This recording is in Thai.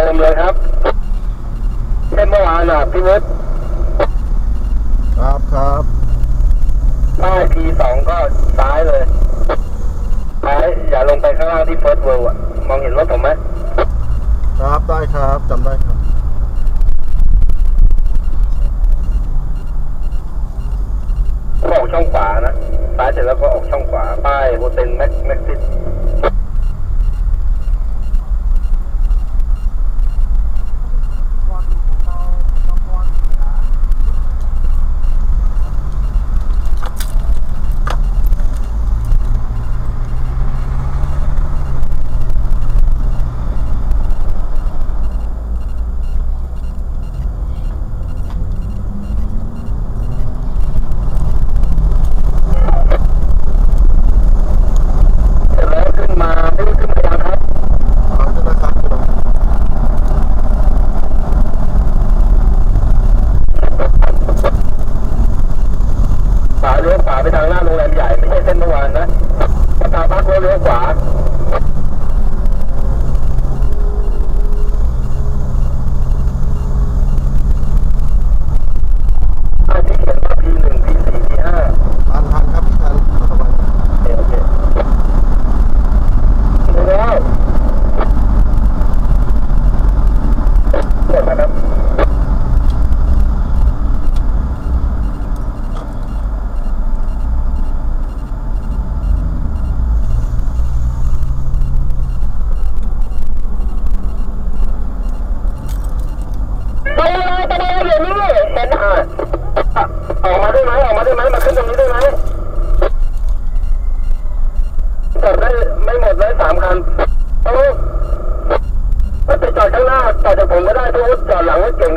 มเลยครับเช่นเมื่อวานอ่ะพี่วุฒิครับป้ายP2ก็ซ้ายเลยซ้ายอย่าลงไปข้างล่างที่เฟิร์สเวิลด์อ่ะมองเห็นรถผมไหมครับได้ครับจำได้ครับก็ออกช่องขวานะซ้ายเสร็จแล้วก็ออกช่องขวาป้ายโฮเทลแม็กซิสเลี้ยวขวาไปทางหน้าโรงแรมใหญ่ไม่ใช่เส้นเมื่อวานนะสตาร์บัคเลี้ยวขวาที่เขียนว่า P1 P4 P5 ทันครับพี่ทันสบายโอเคดูแล้วเสร็จแล้วครับออกมาได้ไหมมาขึ้นตรงนี้ได้ไหมจอดได้ไม่หมดเลย3 คันถ้าไปจอดข้างหน้าจอดจากผมไม่ได้ทุกจอดหลังรถเก่ง